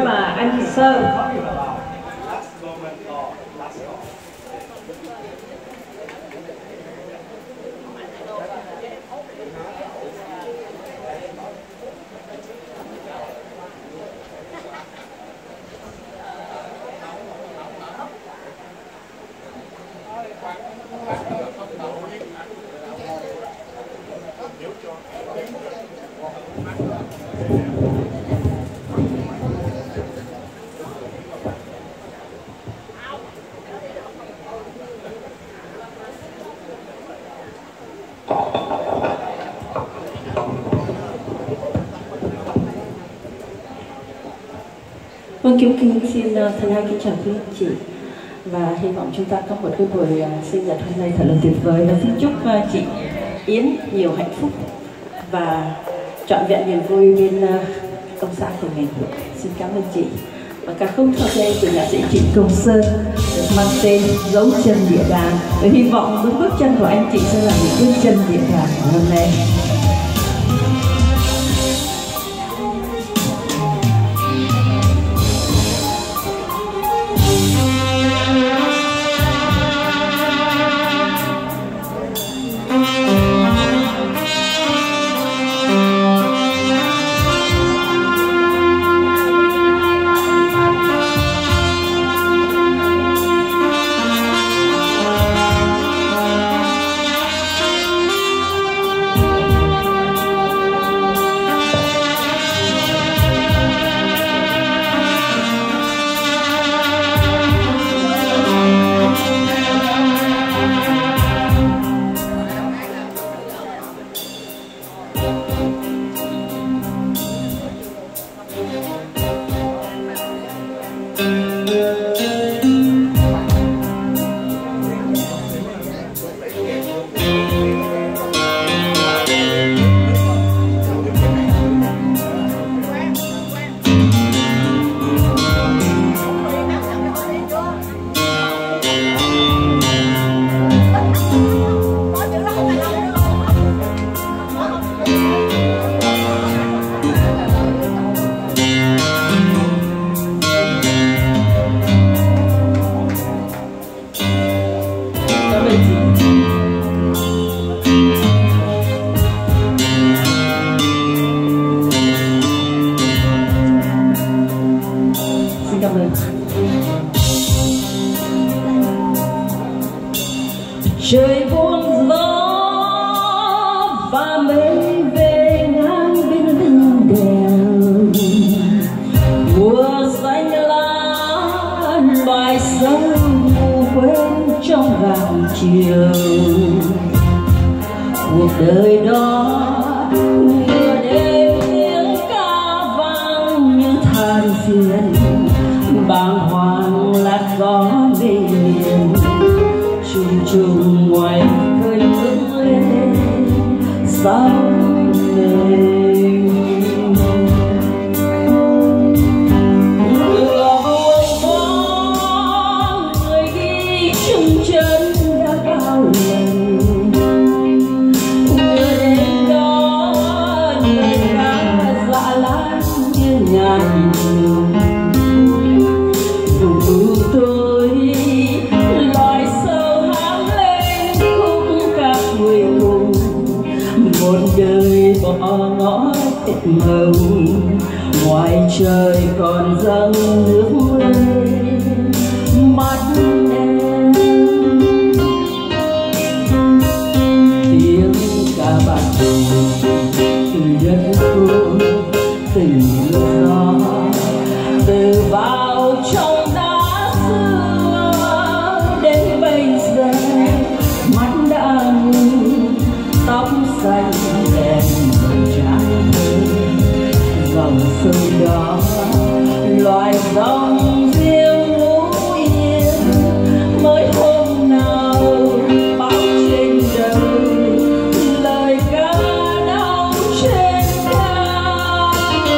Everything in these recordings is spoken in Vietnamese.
là anh Sơn. Vâng, Kim xin thân ái kính chào quý anh chị và hy vọng chúng ta có một cái buổi sinh nhật hôm nay thật là tuyệt vời, và xin chúc chị Yến nhiều hạnh phúc và trọn vẹn niềm vui bên công xã của mình. Xin cảm ơn chị. Và ca khúc sau đây của nhạc sĩ Trịnh Công Sơn được mang tên Dấu Chân Địa Đàng, và hy vọng những bước chân của anh chị sẽ là những bước chân địa đàng của hôm nay. Trời buông gió và mây về ngang bên lưng đèo, mùa xanh lá loài sông ngủ quên trong gạo chiều. Cuộc đời đó nửa đêm tiếng ca vang như than phiền, bàng hoàng lạc gió về miền. Trùng trùng ngoài khơi ngước lên sóng lên, lò buông gió người đi chung chân đã bao lần. Người đến đó người ca dạ láng như ngàn đường. Đủ tôi loài sâu hám lên khúc ca cuối cùng, một đời bỏ ngõ tịch mộng. Ngoài trời còn dâng nước lên mắt em, tiếng ca bạc từ đất khô, từ gió, từ vào trong đá xưa. Đến bây giờ mắt đã ngủ, tóc xanh đèn trắng dòng sông đó loài dòng riêng ngủ yên. Mới hôm nào bao trên đời lời ca đau trên cao.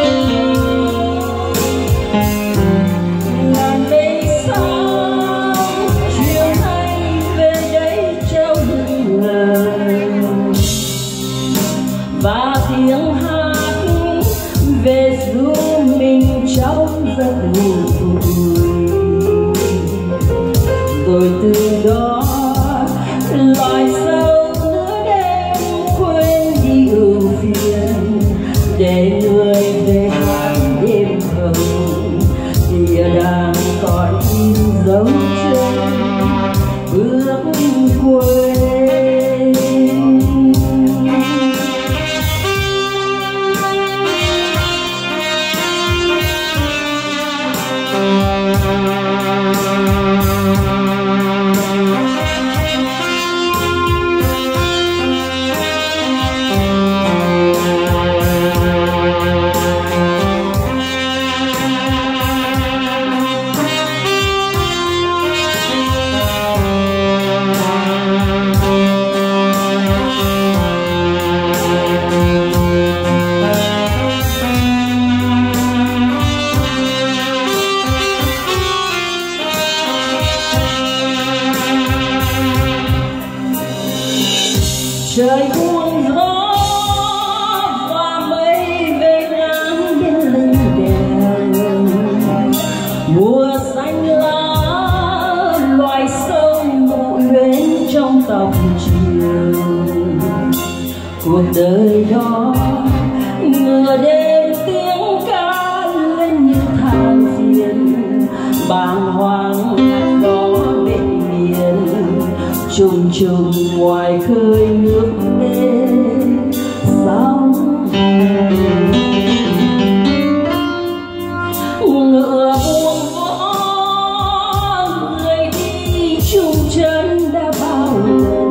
Ngàn mây sao chiều nay về đây trao lời, và tiếng hát về du mình trong giờ ngủ vui. Rồi từ đó loài sâu nửa đêm quên đi ưu phiền, để người về hát đêm hồng. Địa đàng còn in dấu chân bước quê. Trời buông gió và mây về ngang bên lưng đèo, mùa xanh lá loài sâu ngủ luyến trong tóc chiều. Cuộc đời đó mưa đêm tiếng ca lên như than phiền, bàng hoàng gió bên miền trùng trùng ngoài khơi nước đêm sóng. Ngựa buông vó người đi chung chân đã bao lần,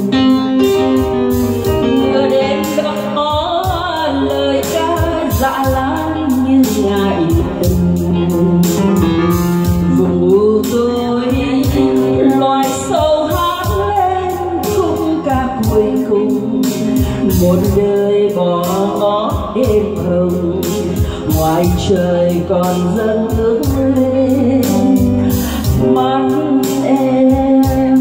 ngựa đêm đó lời ca dạ láng như ngại tình. Vùng u tôi loài sâu hát lên khúc ca cuối cùng, một đời bỏ ngó đêm hồng. Ngoài trời còn dâng ước lên mắt em.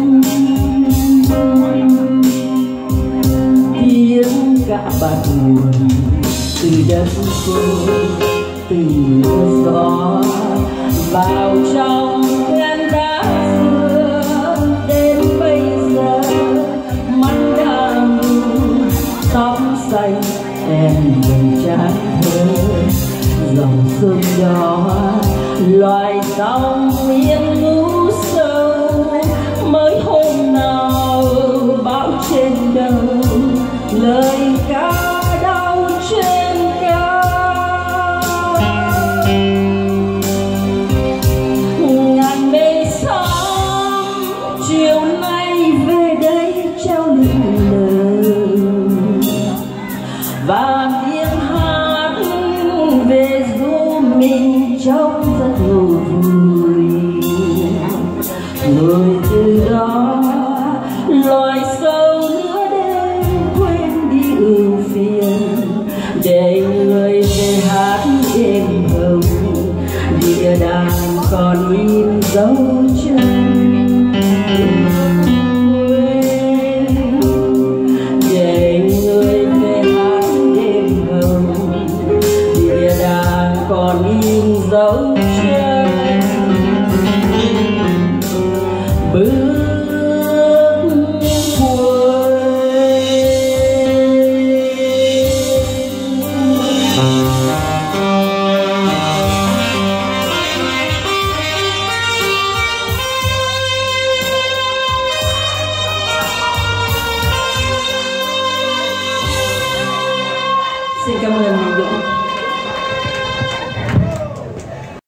Tiếng cả bạt nguồn từ đất phương, từ gió vào trong gan đá xưa. Đến bây giờ mắt đã mù, tóc xanh em buồn chán thơ. Dòng sông đó loài sóng yên ngủ sâu, mới hôm nào bão trên đầu lời ca đau trên cao. Ngàn bề sóng chiều nay về đây trao lưng lời, và tiếng hát về du mình trong giấc ngủ vui. Rồi từ đó loài sâu nửa đêm quên đi ưu phiền, để người về hát đêm hồng. Địa đàng còn in dấu chân còn in dấu chân bước quê. Xin cảm ơn Dũng.